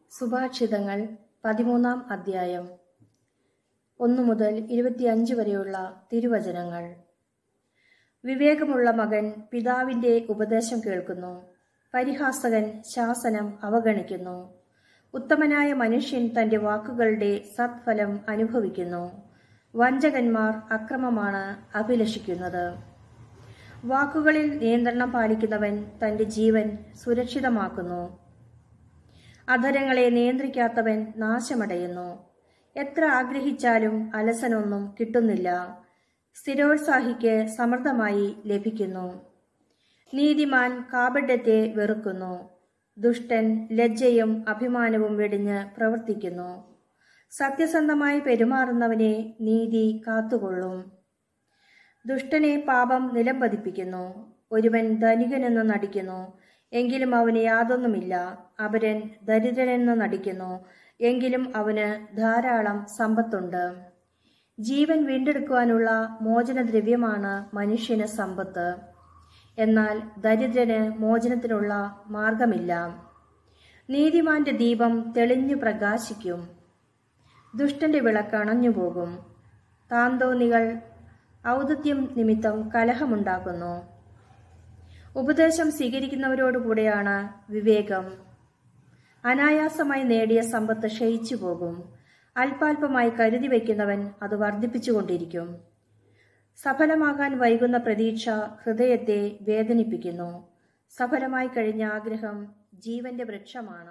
സുഭാഷിതങ്ങൾ 13-ാം അധ്യായം 1 മുതൽ 25 വരെയുള്ള തിരുവചനങ്ങൾ. വിവേകമുള്ള മകൻ പിതാവിന്റെ ഉപദേശം കേൾക്കുന്നു, പരിഹാസകൻ ശാസനം അവഗണിക്കുന്നു. ഉത്തമനായ മനുഷ്യൻ തന്റെ വാക്കുകളുടെ സത്ഫലം അനുഭവിക്കുന്നു. വഞ്ചകന്മാർ അക്രമമാണ് അഭിലഷിക്കുന്നത്. വാക്കുകളിൽ നിയന്ത്രണം പാലിക്കുന്നവൻ തന്റെ ജീവൻ സുരക്ഷിതമാക്കുന്നു. അധരങ്ങളെ നിയന്ത്രിക്കാത്തവൻ നാശമടയുന്നു. എത്ര ആഗ്രഹിച്ചാലും അലസനൊന്നും കിട്ടുന്നില്ല. സ്ഥിരോത്സാഹിക്ക് സമൃദ്ധമായി ലഭിക്കുന്നു. നീതിമാൻ കാപഢ്യത്തെ വെറുക്കുന്നു. ദുഷ്ടൻ ലജ്ജയും അഭിമാനവും വെടിഞ്ഞ് പ്രവർത്തിക്കുന്നു. സത്യസന്ധമായി പെരുമാറുന്നവനെ നീതി കാത്തുകൊള്ളും. ദുഷ്ടനെ പാപം നിലംപതിപ്പിക്കുന്നു. ഒരുവൻ ധനികനെന്ന് നടിക്കുന്നു, എങ്കിലും അവന് യാതൊന്നുമില്ല. അപരൻ ദരിദ്രനെന്ന് നടിക്കുന്നു, എങ്കിലും അവന് ധാരാളം സമ്പത്തുണ്ട്. ജീവൻ വീണ്ടെടുക്കുവാനുള്ള മോചനദ്രവ്യമാണ് മനുഷ്യന് സമ്പത്ത്. എന്നാൽ ദരിദ്രന് മോചനത്തിനുള്ള മാർഗമില്ല. നീതിമാന്റെ ദീപം തെളിഞ്ഞു പ്രകാശിക്കും. ദുഷ്ടന്റെ വിളക്ക് അണഞ്ഞുപോകും. താന്തോന്നികൾ ഔദത്യം നിമിത്തം കലഹമുണ്ടാക്കുന്നു. ഉപദേശം സ്വീകരിക്കുന്നവരോടുകൂടെയാണ് വിവേകം. അനായാസമായി നേടിയ സമ്പത്ത് ക്ഷയിച്ചു പോകും. അല്പാൽപമായി കരുതി വയ്ക്കുന്നവൻ അത് വർദ്ധിപ്പിച്ചുകൊണ്ടിരിക്കും. സഫലമാകാൻ വൈകുന്ന പ്രതീക്ഷ ഹൃദയത്തെ വേദനിപ്പിക്കുന്നു. സഫലമായി കഴിഞ്ഞ ആഗ്രഹം ജീവന്റെ വൃക്ഷമാണ്.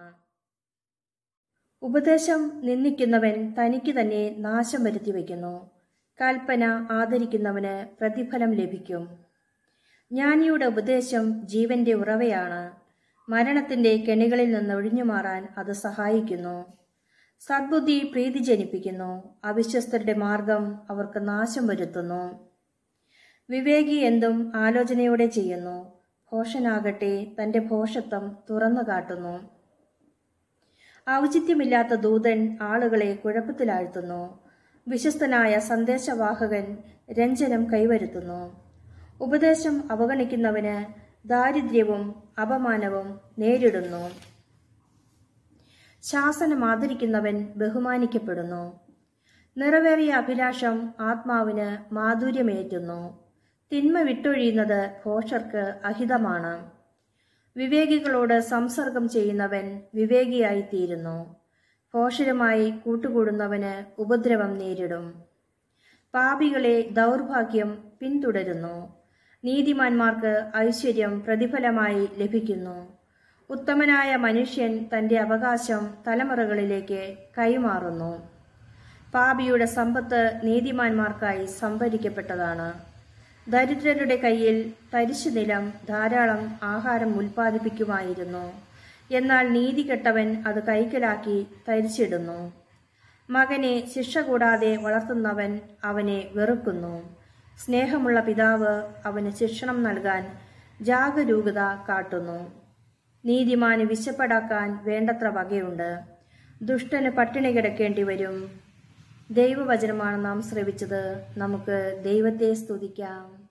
ഉപദേശം നിന്ദിക്കുന്നവൻ തനിക്ക് തന്നെ നാശം വരുത്തി വയ്ക്കുന്നു. കൽപ്പന ആദരിക്കുന്നവന് പ്രതിഫലം ലഭിക്കും. ജ്ഞാനിയുടെ ഉപദേശം ജീവന്റെ ഉറവയാണ്. മരണത്തിന്റെ കെണികളിൽ നിന്ന് ഒഴിഞ്ഞുമാറാൻ അത് സഹായിക്കുന്നു. സദ്ബുദ്ധി പ്രീതി ജനിപ്പിക്കുന്നു. അവിശ്വസ്തരുടെ മാർഗം അവർക്ക് നാശം വരുത്തുന്നു. വിവേകി എന്തും ആലോചനയോടെ ചെയ്യുന്നു. ഭോഷനാകട്ടെ തന്റെ ഭോഷത്വം തുറന്നു കാട്ടുന്നു. ഔചിത്യമില്ലാത്ത ദൂതൻ ആളുകളെ കുഴപ്പത്തിലാഴ്ത്തുന്നു. വിശ്വസ്തനായ സന്ദേശവാഹകൻ രഞ്ജനം കൈവരുത്തുന്നു. ഉപദേശം അവഗണിക്കുന്നവന് ദാരിദ്ര്യവും അപമാനവും നേരിടുന്നു. ശാസനം ആദരിക്കുന്നവൻ ബഹുമാനിക്കപ്പെടുന്നു. നിറവേറിയ അഭിലാഷം ആത്മാവിന് മാധുര്യമേറ്റുന്നു. തിന്മ വിട്ടൊഴിയുന്നത് ഭോഷർക്ക് അഹിതമാണ്. വിവേകികളോട് സംസർഗം ചെയ്യുന്നവൻ വിവേകിയായിത്തീരുന്നു. ഭോഷരുമായി കൂട്ടുകൂടുന്നവന് ഉപദ്രവം നേരിടും. പാപികളെ ദൗർഭാഗ്യം പിന്തുടരുന്നു. നീതിമാന്മാർക്ക് ഐശ്വര്യം പ്രതിഫലമായി ലഭിക്കുന്നു. ഉത്തമനായ മനുഷ്യൻ തന്റെ അവകാശം തലമുറകളിലേക്ക് കൈമാറുന്നു. പാപിയുടെ സമ്പത്ത് നീതിമാന്മാർക്കായി സംഭരിക്കപ്പെട്ടതാണ്. ദരിദ്രരുടെ കയ്യിൽ തരിശു നിലം ധാരാളം ആഹാരം ഉൽപ്പാദിപ്പിക്കുമായിരുന്നു. എന്നാൽ നീതി കെട്ടവൻ അത് കൈക്കലാക്കി തരിച്ചിടുന്നു. മകനെ ശിക്ഷ കൂടാതെ വളർത്തുന്നവൻ അവനെ വെറുക്കുന്നു. സ്നേഹമുള്ള പിതാവ് അവന് ശിക്ഷണം നൽകാൻ ജാഗരൂകത കാട്ടുന്നു. നീതിമാന് വിശപ്പടക്കാൻ വേണ്ടത്ര വകയുണ്ട്. ദുഷ്ടന് പട്ടിണി കിടക്കേണ്ടി വരും. ദൈവവചനമാണ് നാം ശ്രവിച്ചത്. നമുക്ക് ദൈവത്തെ സ്തുതിക്കാം.